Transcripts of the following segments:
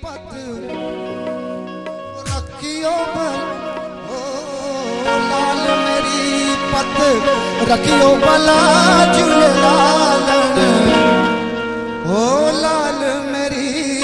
पत रखियो बल ओ लाल मेरी पत रखियो भला झूलेलाल ओ लाल मेरी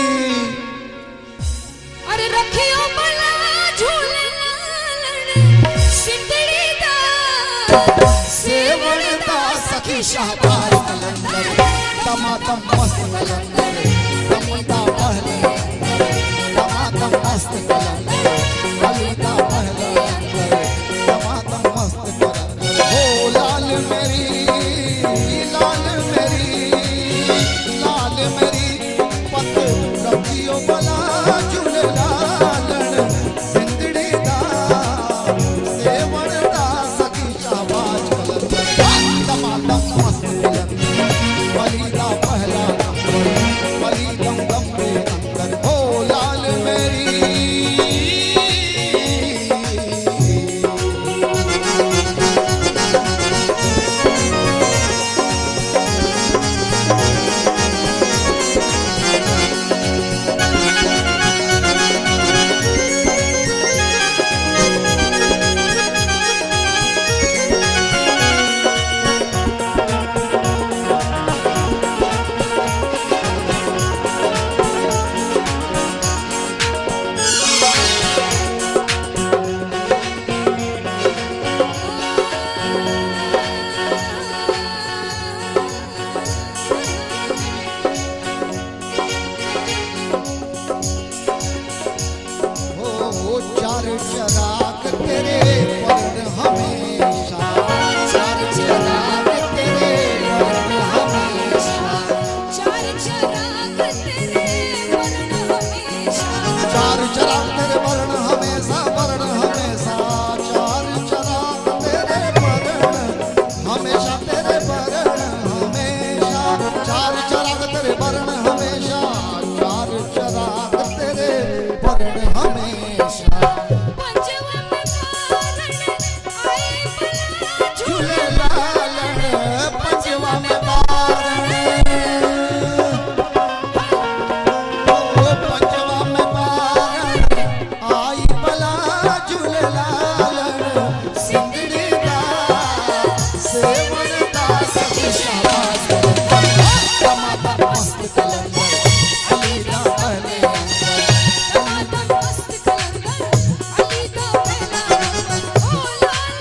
अरे रखियो भला झूलेलाल सिंधड़ी दा सेवण दा सखी शाहबाज कलंदर टमाटम मस्त कलंदर कलीदा पहले टमाटम मस्त कलंदर कलीदा पहले टमाटम मस्त कलंदर ओ लाल मेरी पत रखियो भला झूलेलाल सिंधड़ी दा सेवण दा सखी शाहबाज कलंदर टमाटम मस्त कलंदर कलीदा पहला कलीदम गमरे अंदर ओ लाल मेरी चार चराग तेरे पर हमेशा चार चराग तेरे वरण हमेशा चार चराग तेरे वरण हमेशा चार चराग तेरे वरण हमेशा वरण हमेशा चार चराग तेरे वरण हमेशा तेरे वरण हमेशा चार चराग तेरे वरण हमेशा चार चराग तेरे वरण हमेशा पंजवा में पारण आए भला झूलेलाल पंजवा में पारण ओ पंजवा में पारण आई भला झूलेलाल सिंधड़ी दा सेवण दा सखी शाहबाज टमाटर मस्त कलंदर कलीदा पहले टमाटर मस्त कलंदर अलीदा पहला ओ लाल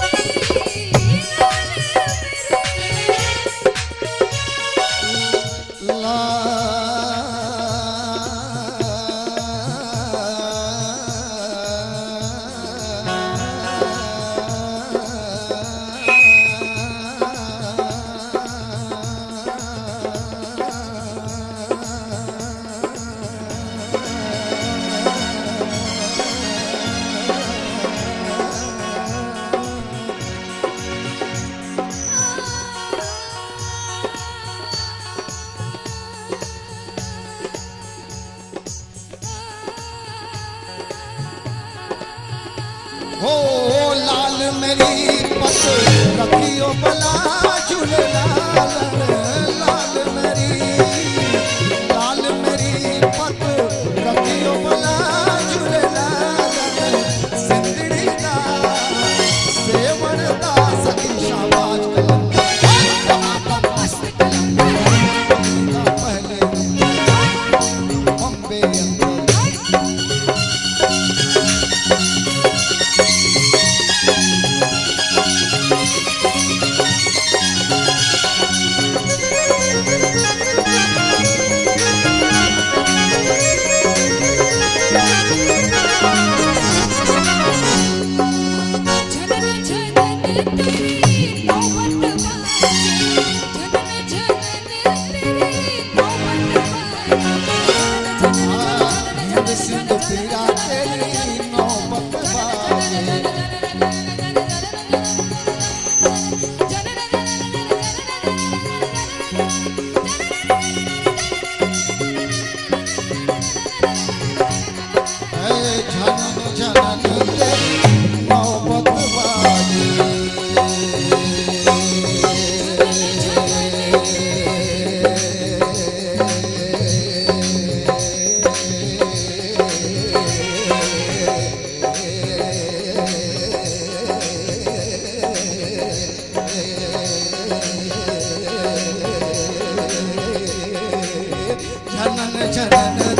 हो लाल मेरी पत रखियो भला झूलेलाल लाल मेरी पत रखियो भला झूलेलाल सिंधड़ी दा सेवण दा सखी शाहबाज कलंदर टमाटर मस्त कलंदर कलीदा पहले बम्बे अंदर झनन झनन